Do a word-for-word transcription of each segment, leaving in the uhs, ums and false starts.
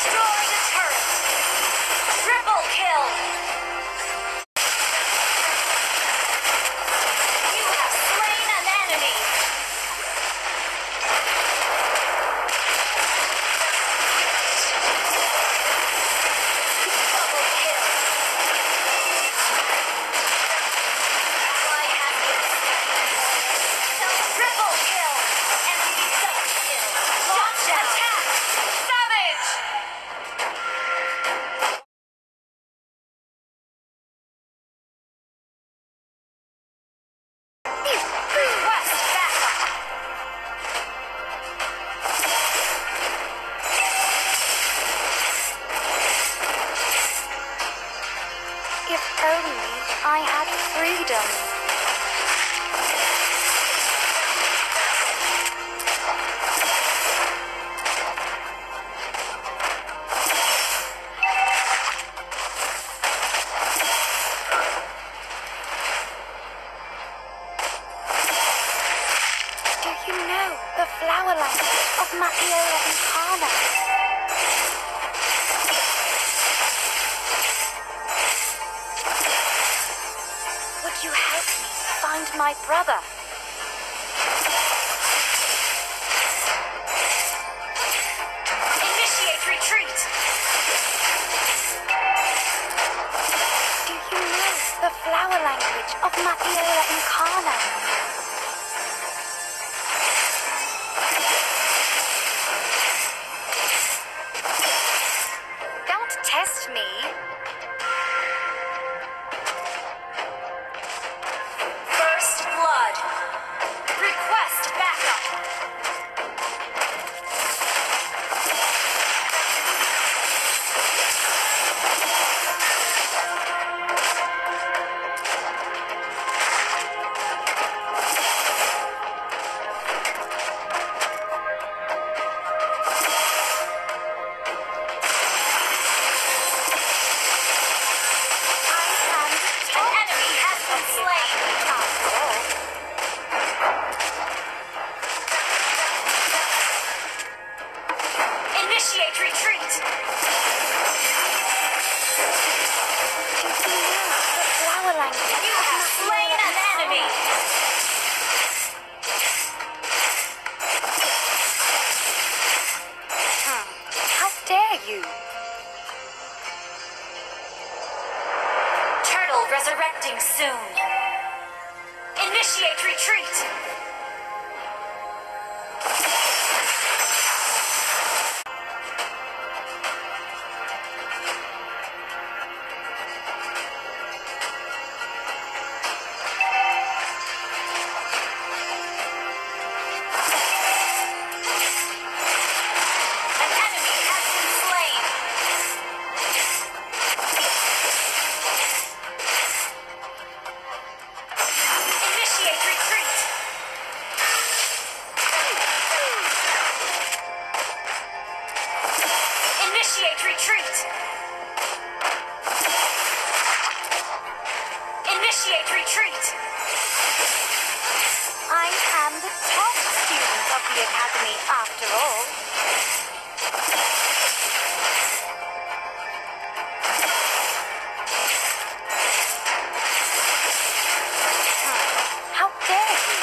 destroyed a turret! Triple kill! You have slain an enemy! Double kill! Ally has been slain. Triple kill! Enemy double kill! Launch attack! Savage! Request backup! If only I had freedom. Do you know the flower language of Mapiola Incana? Would you help me find my brother? Initiate retreat! Do you know the flower language of Mapiola Incana? Don't test me. First blood. Request backup. An enemy has been slain. After all. Initiate retreat. Do you know the flower language? You have slain an enemy. Hmm. How dare you? Turtle resurrecting soon. Initiate retreat. An enemy has been slain. Initiate retreat. Initiate retreat. Initiate retreat. I am the top student of the academy after all. Hmm. How dare you?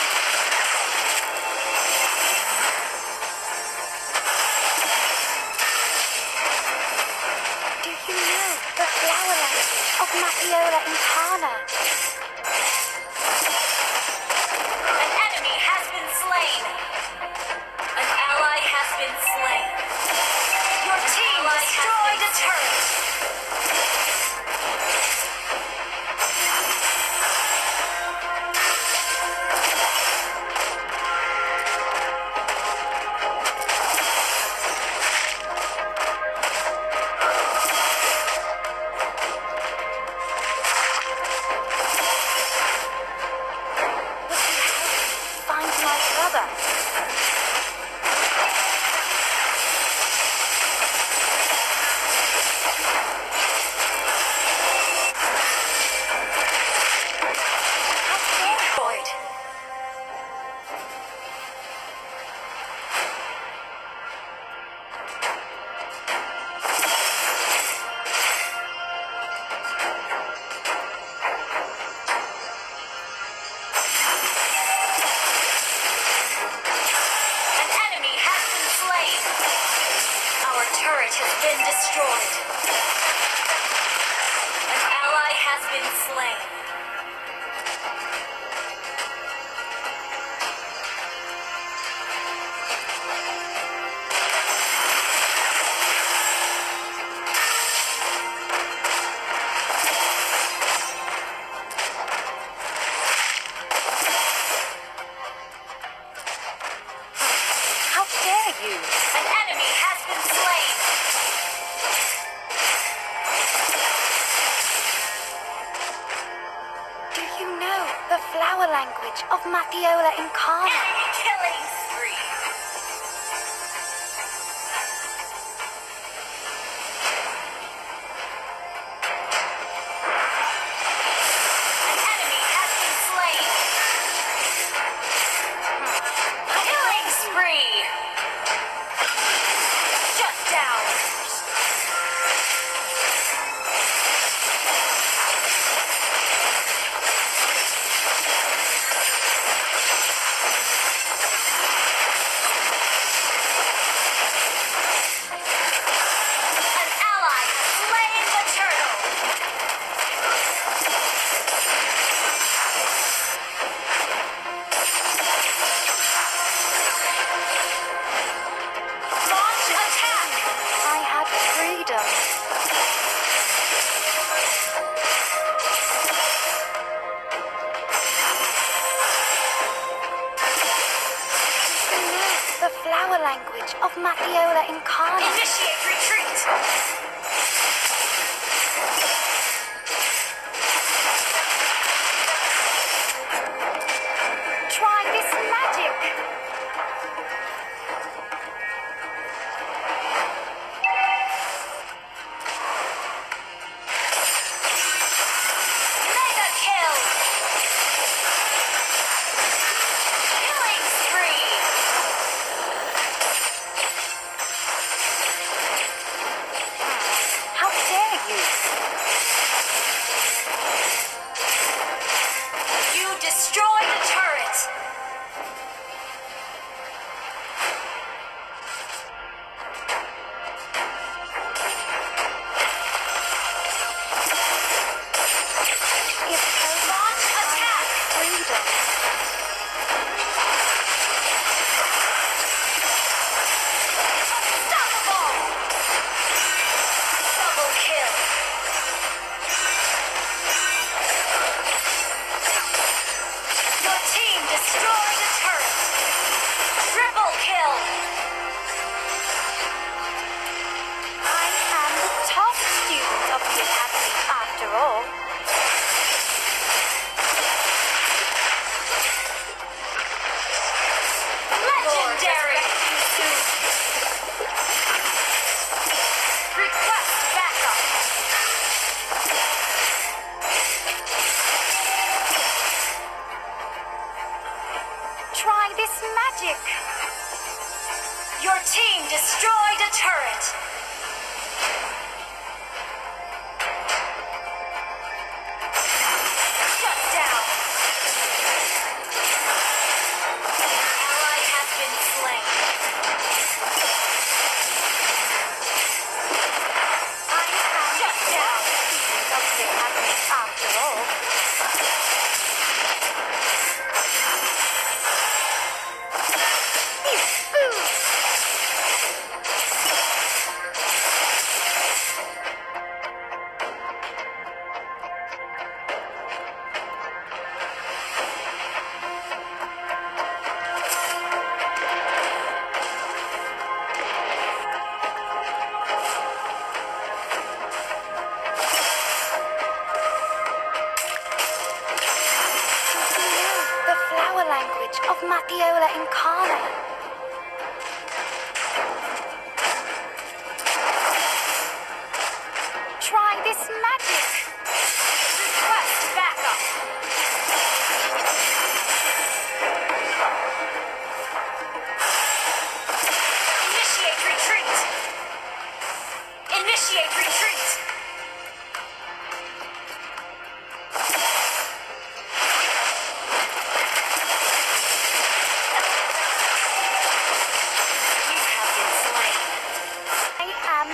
Do you know the flower language of Mapiola Incana? An enemy has been slain. An ally has been slain. Your team destroyed a turret. brother. turret has been destroyed. An ally has been slain. How dare you? An enemy has been slain. Do you know the flower language of Matthiola Incarna? Enemy killing spree. An enemy has been slain. Killing spree. Shut down. An ally has slain the turtle. Launch attack. I had freedom. Do you know the flower language of Matthiola Incarna? Initiate retreat. Try this magic. Mega kill. Killing spree. How dare you? You destroy the turret. If only Launch I attack. had freedom. Unstoppable. Double kill. Your team destroyed a turret. Triple kill. I am the top student of the academy after all. Legendary. Request backup. Try this magic. Your team destroyed a turret. Shut down. Ally has been slain. I am Shut down. the student of the academy after all. The flower language of Matthiola Incarna. Try this magic. Request backup. Initiate retreat. Initiate retreat. You have been slain. I am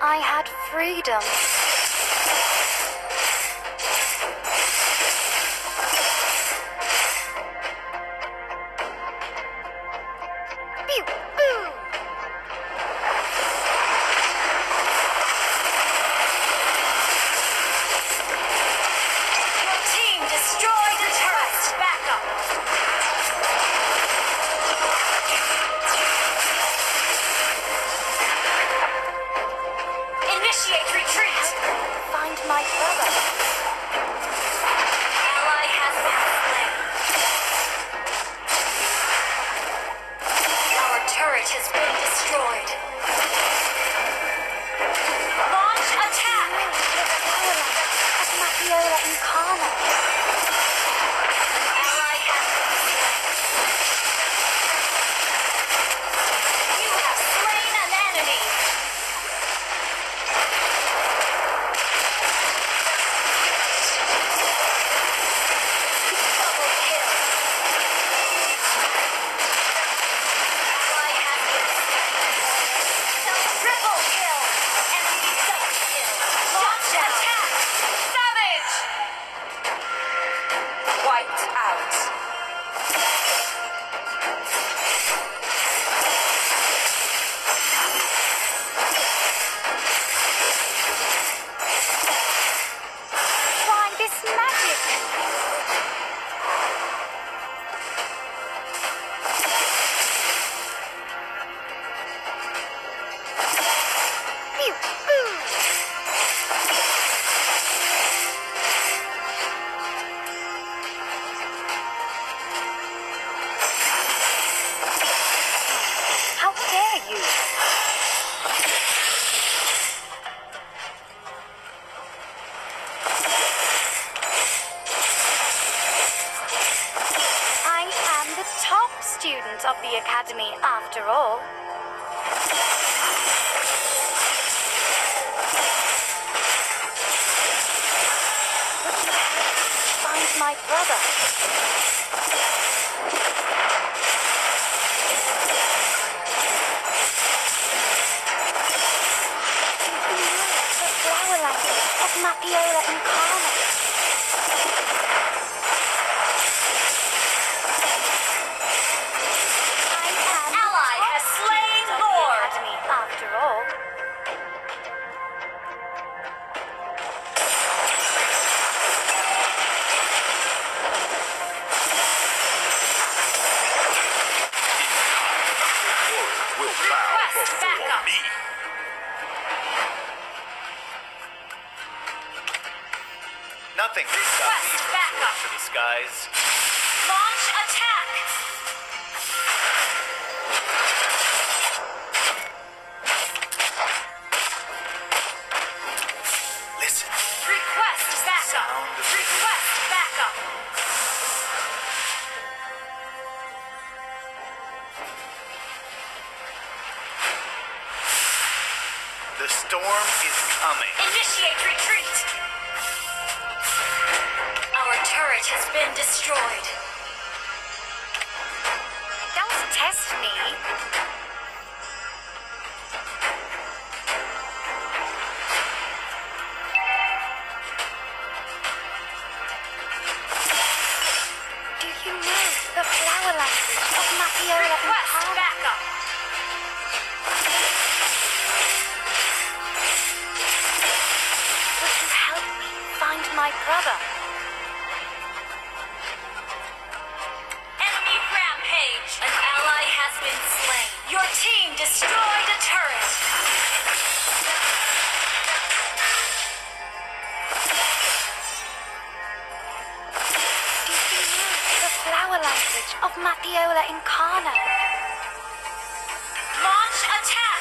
I had freedom. Pew, boo! Your team destroyed a turret. Back up. Initiate retreat. Find my brother. Ally has been slain. Our turret has been destroyed. Launch attack. Of Mafiola Incarnate. Ally has been slain. You have slain an enemy. Double kill. Ally has been slain. Triple kill. Enemy double kill. Launch attack. Savage. Wiped out. Why this magic? Pew, boo! How dare you? I am the top student of the academy after all. Find my brother. The flower language of Mapiola Incarnate. I am the Ally top has slain student of the Lord. academy after all. Will bow Request before backup. me. Nothing can stop me Request from backup. soaring to the skies. Launch attack. Listen, Request backup. Sound of music. Request backup. the storm is coming. Initiate retreat. Our turret has been destroyed. Don't test me. Do you know the flower language of Mapiola Request Incarnate? backup. Would you help me find my brother? Enemy rampage. An ally has been slain. Your team destroyed a turret. Do you know the flower language of Mapiola Incarnate? Launch attack.